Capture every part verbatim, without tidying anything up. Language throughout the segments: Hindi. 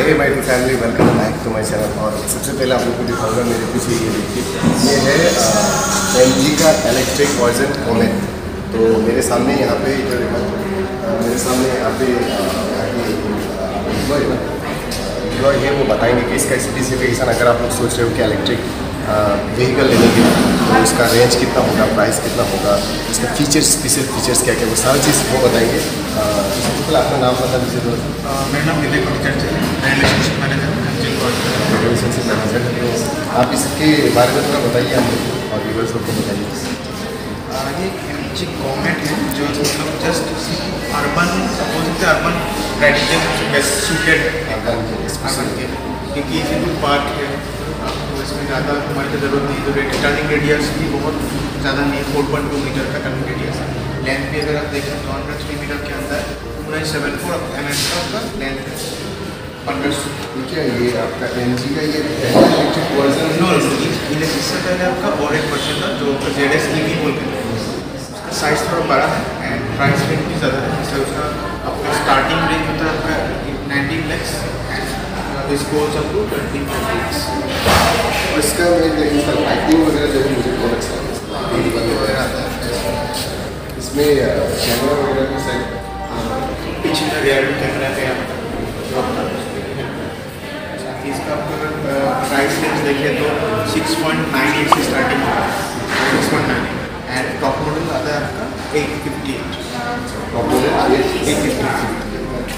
Hey my family, welcome back to my channel. और सबसे पहले आप लोग को दिखाऊंगा मेरे पीछे ये देखिए, ये है एम जी का इलेक्ट्रिक वर्जन कोमेट। तो मेरे सामने यहाँ पे जो देखा मेरे सामने यहाँ पे एम्प्लॉय एम्प्लॉय है, वो बताएंगे कि इसका स्पेसिफिकेशन। अगर आप लोग सोच रहे हो कि इलेक्ट्रिक व्हीकल लेने के लिए तो उसका रेंज कितना होगा, प्राइस कितना होगा, इसका फीचर्स, स्पेशल फीचर्स क्या क्या, वो सारी चीज़ वो बताएंगे। सबसे पहले अपना नाम बता दीजिए थोड़ा सा। मेरा नाम विवेक है, मैं रिलेशनशिप मैनेजर रिलेशनशिप मैनेजर। तो आप इसके बारे में थोड़ा बताइए हम लोग और व्यूअर्स को बताइए। ये एम जी कोमेट है जो मतलब जस्ट अर्बन बोल सकते हैं, urban riding best suited urban के, क्योंकि ये जो पार्क है आपको इसमें ज़्यादा हमारे की ज़रूरत नहीं। जो टर्निंग रेडियस भी बहुत ज़्यादा नहीं, फोर पॉइंट टू मीटर का टर्निंग रेडियस है। लेंथ भी अगर आप देखें तो अंडर थ्री मीटर के अंदर पूरा सेवन फोर एम एम का आपका लेंथ है। ठीक है, ये आपका एम जी का ये इलेक्ट्रिक वर्जन नो ये इससे पहले आपका और एक वर्जन था जो जेड एस ई वी बोलते हैं, उसका साइज़ थोड़ा बड़ा है एंड प्राइस रेंज भी ज़्यादा है। जैसे उसका आपका स्टार्टिंग रेंज होता है आपका नाइनटीन लैक्स एंड इसको अप टू ट्वेंटी लैक्स। और इसका इसका लाइटिंग वगैरह जो है मुझे बहुत अच्छा वगैरह आता है। इसमें कैमरा वगैरह का साइड पीछे का रियर कैमरा है आपका। इसका अगर प्राइस रेंज देखें तो सिक्स पॉइंट नाइन एट से स्टार्टिंग है, six point nine eight and top model आता है आपका eight fifty eight. Top model eight fifty eight.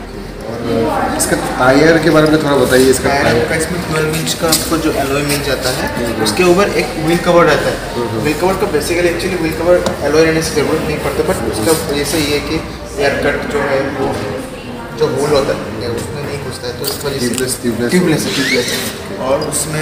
और इसका टायर के बारे में थोड़ा बताइए। इसका टायर का इसमें ट्वेल्व इंच का आपको जो एलॉय मिल जाता है, उसके ऊपर एक व्हील कवर रहता है। व्हील कवर का basically actually wheel cover alloy रहने से जरूरत नहीं पड़ता, बट उसका वजह से ये कि एयर कट जो है वो जो होल होता है उसमें नहीं घुसता है, तो इस वजह से ट्यूबलेस है ट्यूबलेस है। और उसमें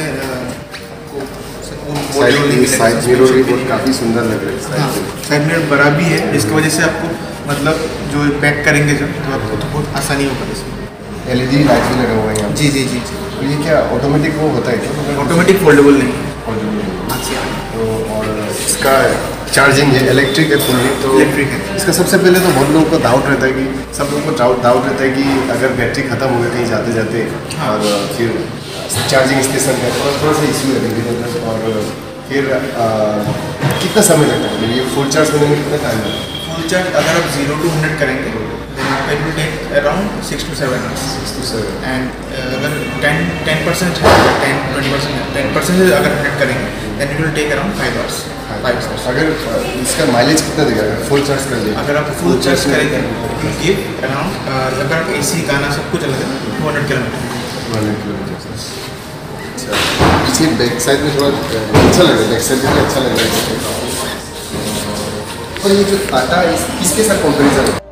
साइड मिरर भी बहुत काफ़ी सुंदर लग रहा है। साइड मिरर बड़ा भी है, जिसकी वजह से आपको मतलब जो पैक करेंगे जब तो आपको तो बहुत आसानी होगा। इसमें एल ई डी लाइट भी लगा हुआ है यहाँ। जी जी जी तो ये क्या ऑटोमेटिक वो होता है क्या? ऑटोमेटिक फोल्डेबल नहीं है। तो और इसका चार्जिंग है, इलेक्ट्रिक है फुल्ली। तो इलेक्ट्रिक है। इसका सबसे पहले तो बहुत लोगों को डाउट रहता है कि सब लोगों को डाउट डाउट रहता है कि अगर बैटरी खत्म हो गई कहीं जाते जाते, हाँ। और फिर चार्जिंग स्टेशन का थोड़ा थोड़ा सा इशू है। और फिर आ, कितना समय लगता है ये फुल चार्ज होने में, कितना टाइम लगता है? फुल चार्ज अगर आप जीरो टू हंड्रेड करेंगे it will take around six to seven hours. Six to seven and अगर टेन टेन परसेंट है, टेन ट्वेंटी परसेंट है, टेन परसेंट अगर हंड्रेड करेंगे then it will take around five hours five hours. अगर इसका माइलेज कितना देगा अगर फुल चार्ज कर लेंगे? अगर आप फुल चार्ज करेंगे गिव अराउंड अगर आप ए सी गाना सब कुछ अलग है two hundred kilometre two hundred kilometre. अच्छा, पीछे बैक साइड में थोड़ा अच्छा लग रहा है, बैक साइड में अच्छा लग रहा है। और ये जो टाटा इस, इसके साथ कंपेरिजन है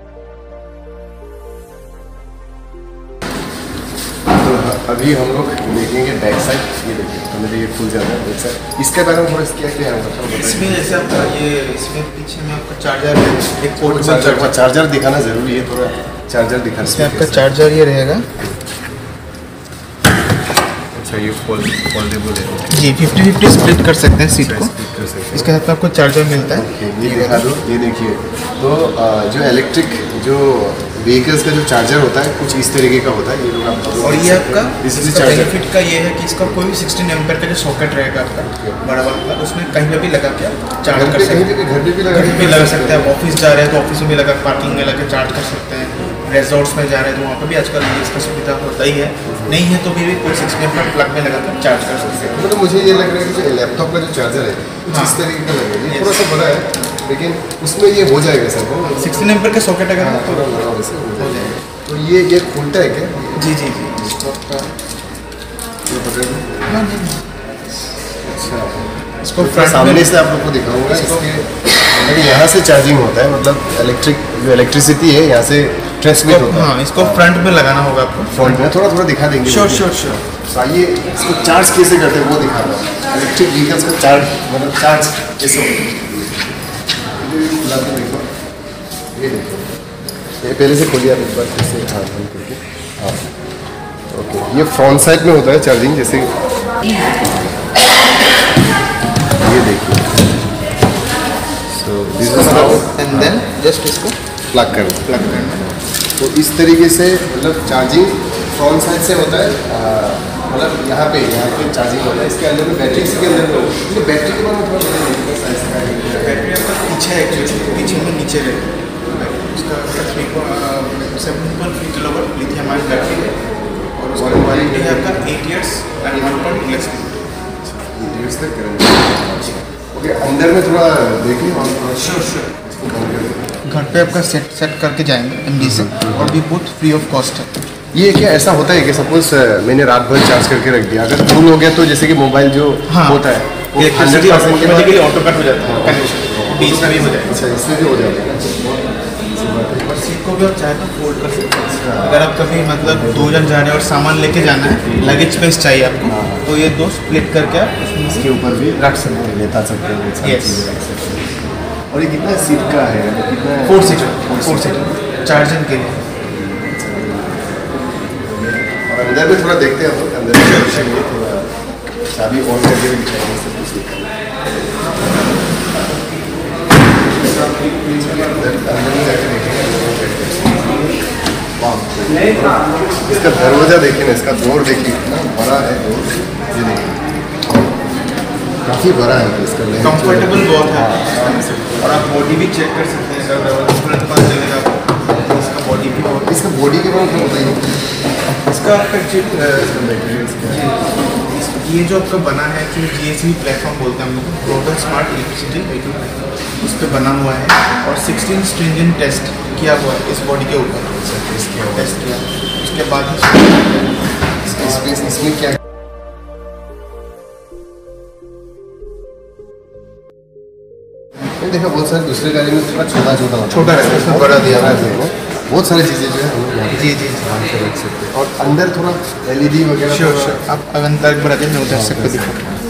तो अभी हम लोग देखेंगे बैक साइड। ये देखिए तो मेरे ये खुल जाता है बैक साइड। इसके बारे में थोड़ा क्या क्या है इसमें? जैसे आपका ये इसमें पीछे में आपका चार्जर है, एक पोर्टेबल चार्जर चार्जर दिखाना जरूरी है, थोड़ा चार्जर दिखाना। इसमें आपका चार्जर ये रहेगा। अच्छा, ये फोल्ड फोल्डेबल है जी, फिफ्टी फिफ्टी स्प्लिट कर सकते हैं सीट को। इसके साथ आपको चार्जर मिलता है। ये दिखा दो, ये देखिए। तो जो इलेक्ट्रिक जो व्हीकल्स का जो चार्जर होता है कुछ इस तरीके का होता है। ये लोग आपको और ये आपका इसका बेनिफिट का ये है कि इसका कोई भी सिक्सटीन एम्पेयर का जो सॉकेट रहेगा आपका बड़ा वाला, उसमें कहीं पे भी लगा के चार्ज कर सकते हैं। घर पे भी लगा घर पे लगा सकते हैं। ऑफिस जा रहे हैं तो ऑफिस में भी लगा, पार्किंग में लगा चार्ज कर सकते हैं। रिजॉर्ट्स में जा रहे हैं तो वहाँ पर भी आजकल इसका सुविधा होता ही है। नहीं है तो भी कोई सिक्सटीन एम्पेयर प्लग में लगा कर चार्ज कर सकते हैं। मतलब मुझे ये लग रहा है कि जो लैपटॉप का जो चार्जर है कुछ इस तरीके का लग रहा है, थोड़ा सा बड़ा है लेकिन उसमें ये हो जाएगा सर। सिक्सटीन एम्पेयर का सॉकेट अगर है तो हो जाएगा। तो ये ये खुलता है क्या? जी जी जी। अच्छा, इसको सामने से आप लोग को दिखाऊंगा। इसके यहाँ से चार्जिंग होता है, मतलब इलेक्ट्रिक जो इलेक्ट्रिसिटी है यहाँ से ट्रांसमिट होता है। हाँ, इसको फ्रंट में लगाना होगा आपको। फ्रंट में थोड़ा थोड़ा दिखा देंगे। Sure sure sure. तो आइए इसको चार्ज कैसे करते हैं वो दिखा रहा हूँ। इलेक्ट्रिक व्हीकल्स का चार्ज मतलब चार्ज कैसे होता है देखो। ये देखो, ये पहले से खोलिए आप एक बार फिर से। हाँ बंद करके। हाँ ओके, ये फ्रंट साइड में होता है चार्जिंग। जैसे ये देखिए, so this is how and then just इसको प्लग करना प्लग करना। तो इस तरीके से मतलब चार्जिंग फ्रंट साइड से होता है, मतलब यहाँ पे यहाँ पे चार्जिंग होता है, इसके अंदर में बैटरी, इसके अंदर में तो बैटरी के बारे में थोड़ा बताइए साइज का। बैटरी आपका पीछे है, एक्चुअली पीछे में नीचे है उसका three seven point three kilowatt lithium ion battery है और उसका वारंटी है आपका eight years and one point plus eight years तक करेंगे। ओके, अंदर में थोड़ा देखिए और श्योर श्योर घर पे आपका सेट सेट करके जाएंगे एमडी से और भी बहुत फ्री ऑफ कॉस्ट है। ये क्या ऐसा होता है कि सपोज मैंने रात भर चार्ज करके रख दिया, अगर फुल हो गया तो जैसे कि मोबाइल जो हाँ, होता है वो हंड्रेड परसेंट के बाद ऑटो कट हो जाता है कनेक्शन, बीच में भी हो जाएगा। अच्छा, इसमें भी हो जाएगा ना। और सीट को भी आप चाहे तो फोल्ड कर सकते हैं। अगर आप कभी मतलब दो जन जा रहे हैं और सामान लेके जाना है, लगेज स्पेस चाहिए आपको, तो ये दो स्प्लिट करके आप इसके ऊपर भी रख सकते हैं, लेटा सकते हैं, Yes. रख सकते हैं। और ये कितना सीट का है, कितना फोर सीटर फोर सीटर चार जन के लिए। और अंदर में थोड़ा देखते हैं हम लोग, अंदर में थोड़ा चाबी ऑन करके भी दिखाएंगे सब कुछ दिखाएंगे। अंदर में जाके देखेंगे। इसका दरवाजा देखिए ना, इसका डोर देखिए कितना बड़ा है डोर, ये देखिए काफ़ी बड़ा है इसका, कंफर्टेबल बहुत है और आप बॉडी भी चेक कर सकते हैं। अगर फ्रंट पास चलेगा तो इसका बॉडी भी बहुत, इसका बॉडी के बारे में बताइए। इसका आपका ये जो आपका बना है एक्चुअली जीएसवी प्लेटफॉर्म बोलते हैं हम लोग, ग्लोबल स्मार्ट इलेक्ट्रिसिटी उस पर बना हुआ है और सिक्सटीन स्ट्रिंजेंट टेस्ट किया हुआ है इस बॉडी के ऊपर, टेस्ट किया उसके बाद इसका स्पेस इसमें क्या देखा, बहुत सारे दूसरे गाड़ी में थोड़ा छोटा छोटा छोटा रहता है, इसमें बड़ा दिया हुआ है। बहुत सारी चीज़ें जो है हम लोग यहाँ पे जी जी ध्यान से रख सकते हैं। और अंदर थोड़ा एलईडी वगैरह श्योर श्योर आप अंदर बढ़ाते हैं उधर से को दिखा।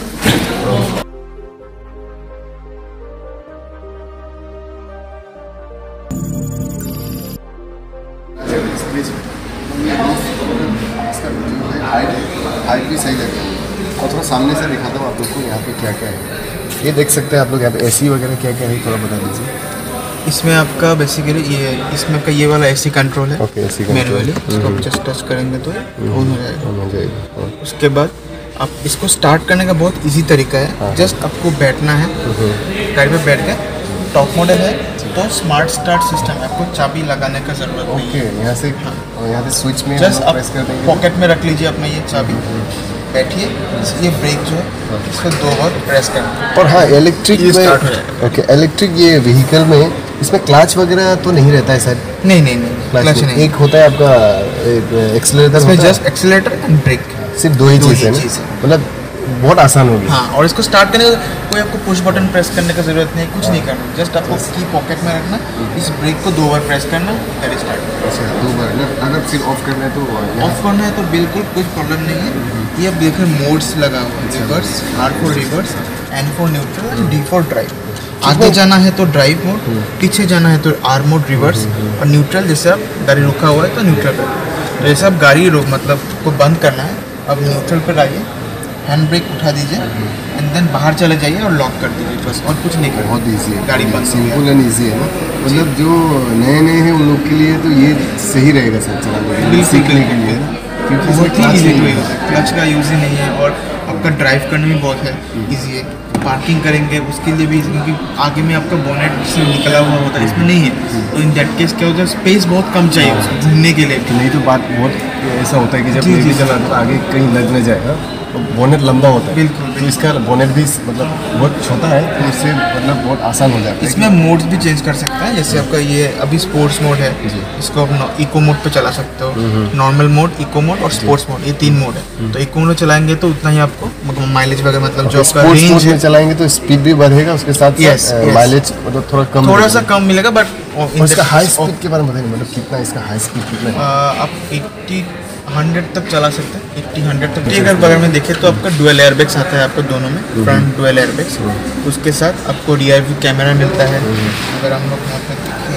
हाइट भी सही लग रही है। और थोड़ा सामने से दिखाता हूँ आप लोग को यहाँ पे क्या क्या है, ये देख सकते हैं आप लोग यहाँ पे एसी वगैरह क्या क्या है, थोड़ा बता दीजिए। इसमें आपका बेसिकली ये इसमें आपका ये वाला एसी कंट्रोल है, ओके, एसी कंट्रोल मैनुअली इसको आप जस्ट टच करेंगे तो ऑन हो जाएगा। हो जाएगा। उसके बाद आप इसको स्टार्ट करने का बहुत इजी तरीका है, जस्ट आपको बैठना है, गाड़ी पे बैठ के टॉप मॉडल है तो स्मार्ट स्टार्ट सिस्टम है, आपको चाबी लगाने का जरूरत नहीं ओके, है। यहाँ से यहाँ से स्विच में जस्ट आप प्रेस कर देंगे, पॉकेट में रख लीजिए अपना ये चाबी, बैठिए, ये ब्रेक जो है इसको दो बार प्रेस करना। और हाँ, इलेक्ट्रिक ये स्टार्ट हो जाएगा। ओके, इलेक्ट्रिक ये व्हीकल में इसमें क्लच वगैरह तो नहीं रहता है सर? नहीं नहीं नहीं क्लच नहीं, एक होता है आपका एक्सीलरेटर, इसमें जस्ट एक्सीलरेटर एंड ब्रेक, सिर्फ दो ही दो ही चीज़ है चीज़ है। ना, मतलब बहुत आसान होगी। हाँ, और इसको स्टार्ट करने का कोई आपको पुश बटन प्रेस करने का जरूरत नहीं, कुछ नहीं करना, जस्ट आपको की पॉकेट में रखना, इस ब्रेक को दो बार प्रेस करना, दैट इज स्टार्ट। अच्छा, दो बार ना, अगर फिर ऑफ करना है तो ऑफ करना है तो बिल्कुल कुछ प्रॉब्लम नहीं है। ये आप देखिए मोड्स लगा हुआ है, reverse, R for reverse, N for neutral and D for drive. आगे जाना है तो ड्राइव मोड, पीछे जाना है तो आर मोड रिवर्स, और न्यूट्रल जैसे आप गाड़ी रुका हुआ है तो न्यूट्रल पर, जैसे आप गाड़ी रोक मतलब को बंद करना है, अब न्यूट्रल पर आइए, हैंड ब्रेक उठा दीजिए एंड देन बाहर चले जाइए और लॉक कर दीजिए, बस और कुछ नहीं करना। बहुत ईजी है, गाड़ी बंद हो गया। सिंपल एंड ईजी है ना, मतलब जो नए नए हैं उन लोग के लिए तो ये सही रहेगा सर चलाने के लिए, सीखने के लिए, क्योंकि बहुत ही इसमें ईजी clutch टू नहीं यूज़ है, क्लच का यूज़ ही नहीं है, और आपका ड्राइव करने में बहुत है ईजी है। पार्किंग करेंगे उसके लिए भी, क्योंकि आगे में आपका बोनेट से निकला हुआ होता है, इसमें नहीं है, तो इन दैट केस क्या होता है, स्पेस बहुत कम चाहिए उसको घूमने के लिए। नहीं तो बात बहुत ऐसा होता है कि जब जी, ये जी, भी चला तो आगे कहीं लग न जाएगा, तो बोनेट लंबा होता है, बिल्कुल, तो इसका बोनेट भी मतलब बहुत छोटा है, तो इससे मतलब बहुत आसान हो जाता है। इसमें मोड्स भी चेंज कर सकते हैं, जैसे आपका ये अभी स्पोर्ट्स मोड है, इसको आप इको मोड पे चला सकते हो, नॉर्मल मोड, इको मोड और स्पोर्ट्स मोड, ये तीन मोड है। तो इको मोड चलाएंगे तो उतना ही आपको माइलेज वगैरह मतलब जो आपका स्पोर्ट्स रेंज मोड है में चलाएंगे तो स्पीड भी बढ़ेगा, उसके साथ Yes, साथ yes. माइलेज मतलब थोड़ा कम थोड़ा मिलेगा। सा कम मिलेगा, बट और इसका हाई स्पीड के बारे में बताइए, मतलब कितना इसका हाई स्पीड कितना है? आप एट्टी हंड्रेड तक चला सकते हैं, एट्टी हंड्रेड तक। ठीक है, अगर मैं देखें तो आपका डुअल एयरबैग्स आता है आपको दोनों में, फ्रंट डुअल एयरबैग्स, उसके साथ आपको रियर व्यू कैमरा मिलता है। अगर हम लोग यहाँ पे देखें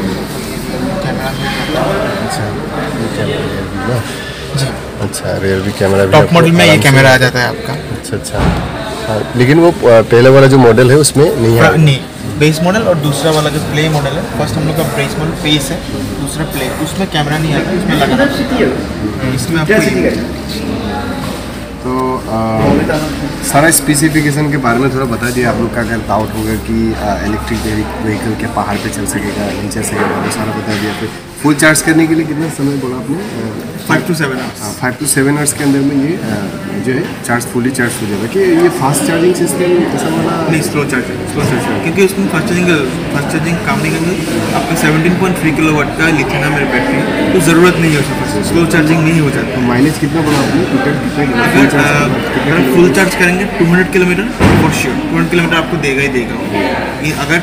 कैमरा मिलता है, अच्छा, ये कैमरा रियर व्यू ना, जी अच्छा रियर व्यू कैमरा भी टॉप आपको मॉडल में ये आराम से- कैमरा आ जाता है आपका। अच्छा अच्छा, हाँ, लेकिन वो पहले वाला जो मॉडल है उसमें नहीं है। नहीं, बेस मॉडल और दूसरा वाला जो प्ले मॉडल है, फर्स्ट हम लोग का बेस मॉडल फेस है, दूसरा प्ले, उसमें कैमरा नहीं आता, उसमें लगा इसमें आपको तो आ, सारा स्पेसिफिकेशन के बारे में थोड़ा बता दिए आप लोग का। अगर डाउट होगा कि इलेक्ट्रिक व्हीकल के पहाड़ पे चल सकेगा, नहीं चल सकेगा, वो सारा बता दिया। फिर फुल चार्ज करने के लिए कितना समय बोला आपने? Five to seven hours five to seven hours के अंदर में ये आ, जो है चार्ज फुली चार्ज हो जाएगा। कि ये फास्ट चार्जिंग सिस्टम ऐसा वाला नहीं, स्लो चार्जिंग स्लो चार्जिंग क्योंकि उसमें फास्ट चार्जिंग फास्ट चार्जिंग काम नहीं करेंगे। आपका seventeen point three kilowatt का लिथियम आयन बैटरी है, तो ज़रूरत नहीं है उसमें, स्लो चार्जिंग नहीं हो जाता। तो माइलेज कितना बोला आपने? अगर अगर फुल चार्ज करेंगे two hundred kilometre for sure, two hundred kilometre आपको देगा ही देगा। ये अगर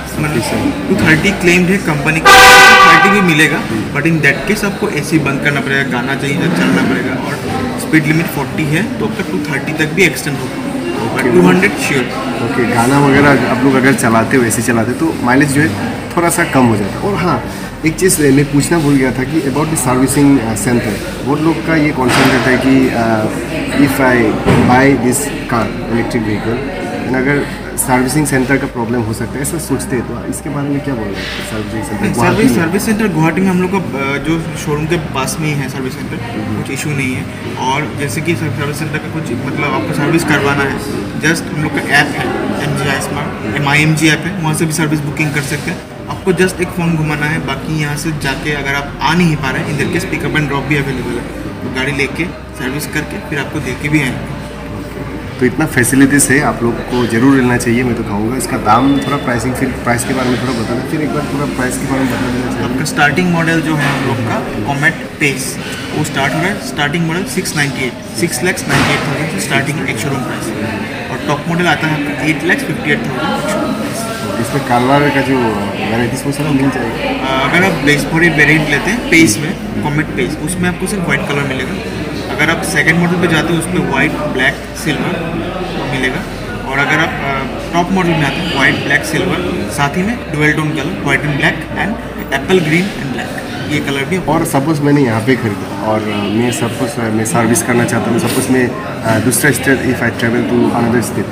टू थर्टी क्लेम्ड है कंपनी का, थर्टी भी मिलेगा, बट इन दैट केस आपको एसी बंद करना पड़ेगा, गाना चाहिए चलना पड़ेगा, और स्पीड लिमिट फोर्टी है तो आपका टू थर्टी तक भी एक्सटेंड होगा, but two hundred sure. Okay, गाना वगैरह आप लोग अगर चलाते हो, ऐसे चलाते तो माइलेज जो है थोड़ा सा कम हो जाता है। और हाँ, एक चीज़ मैं पूछना भूल गया था कि अबाउट द सर्विसिंग सेंटर, बहुत लोग का ये कॉन्सर्न रहता है कि if I buy this car electric vehicle, अगर सर्विसिंग सेंटर का प्रॉब्लम हो सकता है, ऐसा सोचते हैं, तो इसके बारे में क्या बोल रहे हैं? Servicing centre service service centre Guwahati में हम लोग का जो शोरूम के पास में ही है सर्विस सेंटर, कुछ इशू नहीं है। और जैसे कि सर्विस सेंटर का कुछ मतलब आपको सर्विस करवाना है, जस्ट हम लोग का ऐप है M G I smart, M I M G app है, वहाँ से भी सर्विस बुकिंग कर सकते हैं। आपको जस्ट एक फ़ोन घुमाना है, बाकी यहाँ से जाके अगर आप आ नहीं पा रहे हैं, इधर के पिकअप एंड ड्रॉप भी अवेलेबल है, तो गाड़ी लेके सर्विस करके फिर आपको दे के भी आएंगे। तो इतना फैसिलिटीज़ है, आप लोग को जरूर लेना चाहिए, मैं तो कहूँगा। इसका दाम थोड़ा प्राइसिंग, फिर प्राइस के बारे में थोड़ा बता दें, फिर एक बार पूरा प्राइस के बारे में बता देना चाहिए। आपका स्टार्टिंग मॉडल जो है हम लोग का कॉमेट पेस, वो स्टार्ट हो रहा है, starting model six ninety eight six lakhs ninety eight thousand से स्टार्टिंग एक शोरूम प्राइस, और टॉप मॉडल आता है आपका eight lakhs fifty eight thousand showroom price. इसमें कलर का जो वैराइटीज वो सारा मिल जाएगा। अगर आप बेस बॉडी वेरिएंट लेते हैं पेस में, कॉमेट पेस, उसमें आपको सिर्फ वाइट कलर मिलेगा। अगर आप सेकंड मॉडल पे जाते हो उसमें वाइट, ब्लैक, सिल्वर मिलेगा। और अगर आप टॉप मॉडल में आते हैं वाइट, ब्लैक, सिल्वर, साथ ही में dual tone colour white and black and apple green and black, ये कलर भी। और सपोज मैंने यहाँ पे खरीदा और मैं सपोज मैं सर्विस करना चाहता हूँ, सपोज मैं दूसरा state, if I travel to another state,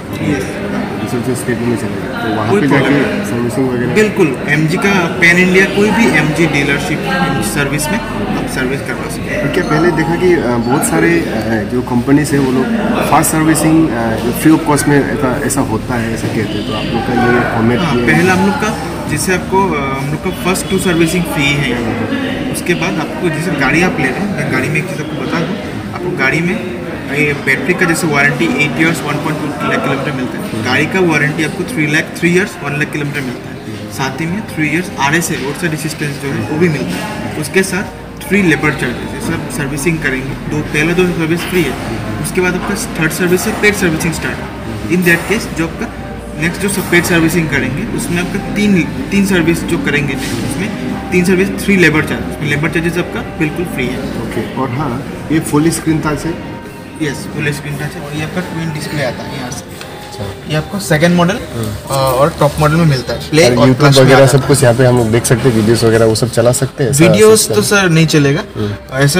दूसरे स्टेट में चले गए, तो वहाँ पे जाके सर्विसिंग वगैरह बिल्कुल एमजी का पैन इंडिया कोई भी एमजी डीलरशिप एमजी सर्विस में आप सर्विस करवा सकते हैं। क्या पहले देखा कि बहुत सारे जो कंपनीज है वो लोग fast servicing free of cost में ऐसा ऐसा होता है, ऐसा कहते हैं, तो आप लोग का ये कॉमेंट? हाँ, पहला हम लोग का जैसे आपको हम लोग का फर्स्ट टू सर्विसिंग फ्री है यहाँ। उसके बाद आपको जैसे गाड़ी आप ले रहे हैं, मैं गाड़ी में एक चीज़ आपको बता दूँ, आपको गाड़ी में ये बैटरी का जैसे warranty eight years one point two lakh kilometre मिलता है, गाड़ी का वारंटी आपको three lakh three years one lakh kilometre मिलता है। साथ ही में three years R S A roadside assistance जो है वो भी मिलता है। उसके साथ थ्री लेबर चार्जेस, ये सब सर्विसिंग करेंगे, दो पहले दो सर्विस फ्री है, उसके बाद आपका थर्ड सर्विस से पेड सर्विसिंग स्टार्ट है। इन दैट केस जो आपका नेक्स्ट जो पेड सर्विसिंग करेंगे उसमें आपका तीन तीन सर्विस जो करेंगे नेक्स्ट, उसमें तीन सर्विस थ्री लेबर चार्ज, उसमें लेबर चार्जेस आपका बिल्कुल फ्री है। ओके, और हाँ ये फुल स्क्रीन टच है? यस, फुल स्क्रीन टच है, और ये आपका ट्विन डिस्प्ले आता है यहाँ से। ये आपको सेकंड मॉडल और टॉप मॉडल में मिलता है। प्ले और यूट्यूब वगैरह सब कुछ यहाँ पे हम देख सकते हैं, वीडियोस वगैरह वो सब चला सकते हैं? वीडियोस तो सर नहीं चलेगा, ऐसे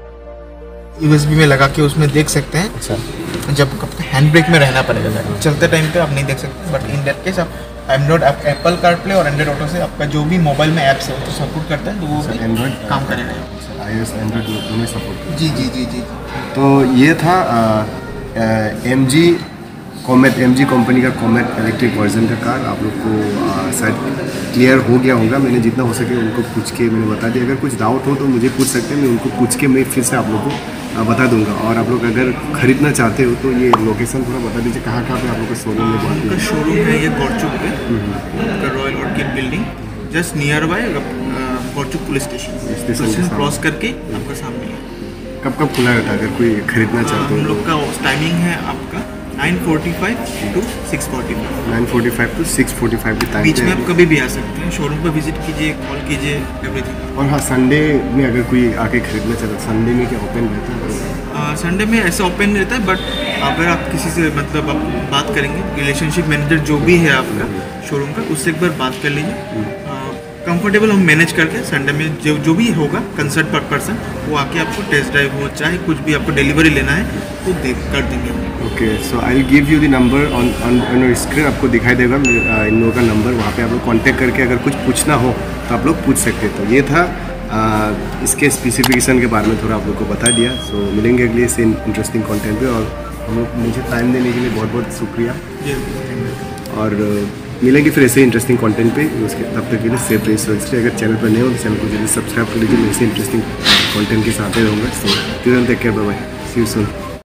यूएसबी में लगा के उसमें देख सकते हैं। अच्छा, जब हैंड ब्रेक में रहना पड़ेगा, चलते टाइम पे आप नहीं देख सकते, बट इन दैट केस आप एंड्रॉइड एप्पल कारप्ले और एंड्रॉइड ऑटो से आपका जो भी मोबाइल में ऐप्स है तो सपोर्ट करता है, तो वो भी एंड्रॉइड काम करेगा। आईओएस एंड्रॉइड दोनों सपोर्ट। जी जी जी जी तो ये था M G Comet, M G company का कॉमेट इलेक्ट्रिक वर्जन का कार। आप लोग को शायद क्लियर हो गया होगा, मैंने जितना हो सके उनको पूछ के मैंने बता दिया। अगर कुछ डाउट हो तो मुझे पूछ सकते हैं, मैं उनको पूछ के मैं फिर से आप लोग को बता दूंगा। और आप लोग अगर खरीदना चाहते हो तो ये लोकेशन थोड़ा बता दीजिए, कहाँ कहाँ पे आप लोग का शोरूम है? आपका शोरूम है ये गौरचुक पे, आपका Royal Orchid building just nearby Gorchuk police station, station cross करके आपका सामने है। कब कब खुला रहता है अगर कोई खरीदना चाहते हो? हम लोग का टाइमिंग है आपका nine forty five to six forty five, nine forty five to six forty five के टाइम बीच में आप कभी भी आ सकते हैं। शोरूम पर विजिट कीजिए, कॉल कीजिए, एवरीथिंग। और हाँ, संडे में अगर कोई आके खरीदना चाहता है, संडे में क्या ओपन रहता है? संडे में ऐसा ओपन नहीं रहता है, बट अगर आप किसी से मतलब आप बात करेंगे, रिलेशनशिप मैनेजर जो भी है आपका शोरूम का, उससे एक बार बात कर लीजिए। कंफर्टेबल हम मैनेज करके संडे में जो जो भी होगा कंसर्ट पर पर्सन, वो आके आपको टेस्ट ड्राइव हो, चाहे कुछ भी आपको डिलीवरी लेना है तो दे कर देंगे। Okay, so I will give you the number on on your screen, आपको दिखाई देगा इन लोगों का नंबर, वहाँ पे आप लोग कांटेक्ट करके अगर कुछ पूछना हो तो आप लोग पूछ सकते हैं। तो ये था आ, इसके स्पेसिफिकेशन के बारे में थोड़ा आप लोग को बता दिया। सो so, मिलेंगे अगले से इंटरेस्टिंग कंटेंट पे, और हम लोग मुझे टाइम देने के लिए बहुत बहुत शुक्रिया, और मिलेंगे फिर ऐसे इंटरेस्टिंग कंटेंट पे। उसके तब तक के लिए सेफ रहिए। सो इसलिए अगर चैनल पर नए हो तो चैनल को जल्दी सब्सक्राइब कर लीजिए। मैं ऐसे इंटरेस्टिंग कंटेंट के साथ ही रहूँगा। So take care, bye bye, see you soon.